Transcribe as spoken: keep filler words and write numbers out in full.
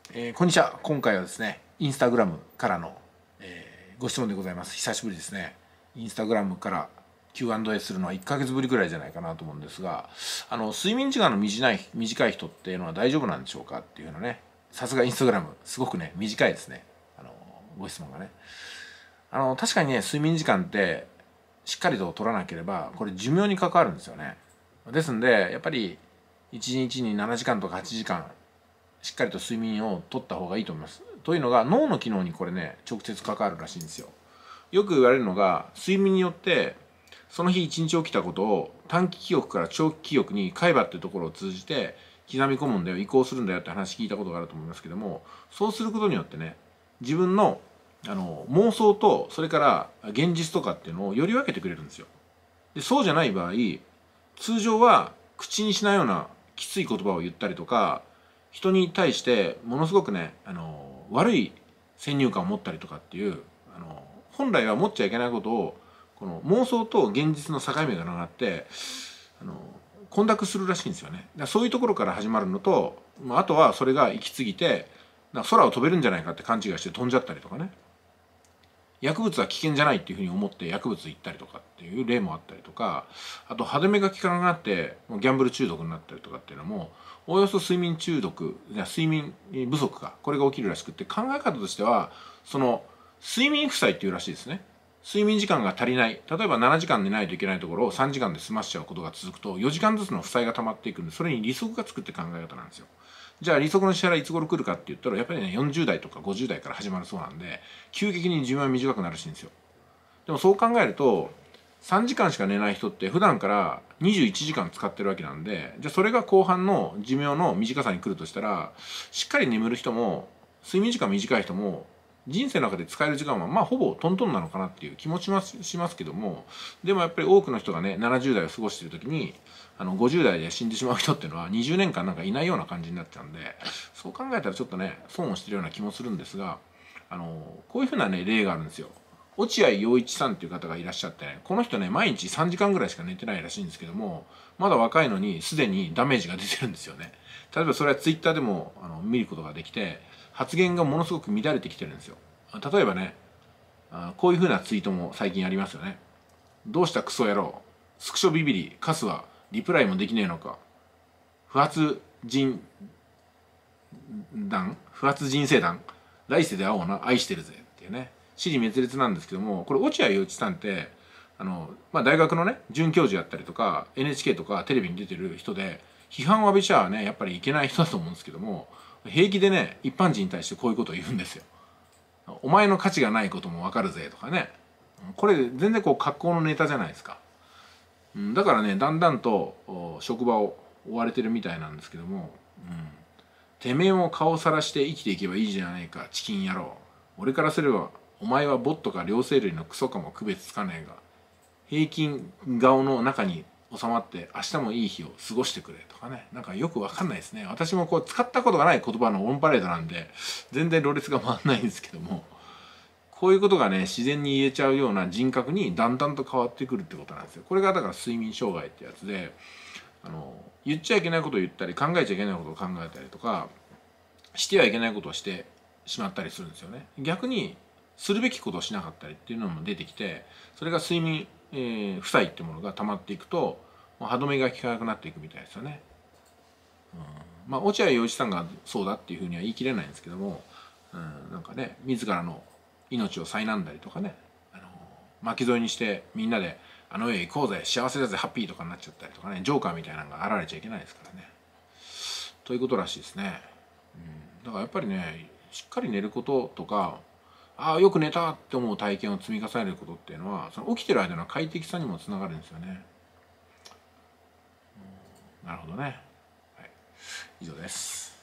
えー、こんにちは。今回はですね、インスタグラムからの、えーご質問でございます。久しぶりですね。インスタグラムから キューアンドエー するのはいっかげつぶりぐらいじゃないかなと思うんですが、あの睡眠時間の短い短い人っていうのは大丈夫なんでしょうかっていうようなね、さすがインスタグラム、すごくね、短いですね。あのご質問がね。あの確かにね、睡眠時間ってしっかりと取らなければ、これ寿命に関わるんですよね。ですんで、やっぱりいちにちにななじかんとかはちじかん、しっかりと睡眠をとった方がいいと思います。というのが脳の機能にこれね直接関わるらしいんですよ。よく言われるのが睡眠によってその日一日起きたことを短期記憶から長期記憶に海馬っていうところを通じて刻み込むんだよ、移行するんだよって話聞いたことがあると思いますけども、そうすることによってね、自分のあの妄想とそれから現実とかっていうのをより分けてくれるんですよ。でそうじゃない場合、通常は口にしないようなきつい言葉を言ったりとか、人に対してものすごくね、あの悪い先入観を持ったりとかっていう、あの本来は持っちゃいけないことをこの妄想と現実の境目がなってあの混濁するらしいんですよね。だからそういうところから始まるのと、あとはそれが行き過ぎて空を飛べるんじゃないかって勘違いして飛んじゃったりとかね、薬物は危険じゃないっていうふうに思って薬物行ったりとかっていう例もあったりとか、あと歯止めが効かなくなってギャンブル中毒になったりとかっていうのも、おおよそ睡眠中毒、睡眠不足か、これが起きるらしくって、考え方としてはその睡眠負債っていうらしいですね。睡眠時間が足りない、例えばななじかん寝ないといけないところをさんじかんで済ましちゃうことが続くとよじかんずつの負債が溜まっていくんで、それに利息がつくって考え方なんですよ。じゃあ利息の支払いいつ頃来るかって言ったら、やっぱりねよんじゅう代とかごじゅう代から始まるそうなんで、急激に寿命は短くなるらしいんですよ。でもそう考えるとさんじかんしか寝ない人って普段からにじゅういちじかん使ってるわけなんで、じゃあそれが後半の寿命の短さに来るとしたら、しっかり眠る人も睡眠時間短い人も人生の中で使える時間はまあほぼトントンなのかなっていう気持ちもしますけども、でもやっぱり多くの人がねななじゅう代を過ごしている時にあのごじゅう代で死んでしまう人っていうのはにじゅうねんかんなんかいないような感じになっちゃうんで、そう考えたらちょっとね損をしてるような気もするんですが、あのこういうふうなね例があるんですよ。落合陽一さんっていう方がいらっしゃって、ね、この人ね毎日さんじかんぐらいしか寝てないらしいんですけども、まだ若いのにすでにダメージが出てるんですよね。例えばそれはツイッターでもあの見ることができて、発言がものすごく乱れてきてるんですよ。例えばね、あこういうふうなツイートも最近ありますよね。どうしたクソ野郎、スクショビビリカスはリプライもできねえのか、不発人団不発人生団来世で会おうな、愛してるぜっていうね、支持滅裂なんですけども、これ落合陽一さんってあの、まあ、大学のね准教授やったりとか エヌエイチケー とかテレビに出てる人で、批判を浴びちゃねやっぱりいけない人だと思うんですけども、平気でね一般人に対してこういうことを言うんですよ。お前の価値がないことも分かるぜとかね、これ全然こう格好のネタじゃないですか。だからねだんだんと職場を追われてるみたいなんですけども、うん、てめえも顔さらして生きていけばいいじゃないかチキン野郎、俺からすればお前はボットか両生類のクソかも区別つかねえが、平均顔の中に収まって明日もいい日を過ごしてくれとかね、なんかよくわかんないですね。私もこう使ったことがない言葉のオンパレードなんで全然ろれつが回んないんですけども、こういうことがね自然に言えちゃうような人格にだんだんと変わってくるってことなんですよ。これがだから睡眠障害ってやつで、あの言っちゃいけないことを言ったり考えちゃいけないことを考えたりとかしてはいけないことをしてしまったりするんですよね。逆にするべきことをしなかったりっていうのも出てきて、それが睡眠、えー、負債ってものが溜まっていくと歯止めが効かなくなっていくみたいですよね。うん、まあ落合陽一さんがそうだっていうふうには言い切れないんですけども、うん、なんかね自らの命を災難だりとかね、あの巻き添えにしてみんなであの世へ行こうぜ幸せだぜハッピーとかになっちゃったりとかね、ジョーカーみたいなのが現れちゃいけないですからね。ということらしいですね。うん、だからやっぱりねしっかり寝ることとか、ああよく寝たって思う体験を積み重ねることっていうのはその起きてる間の快適さにもつながるんですよね。うん、なるほどね。はい、以上です。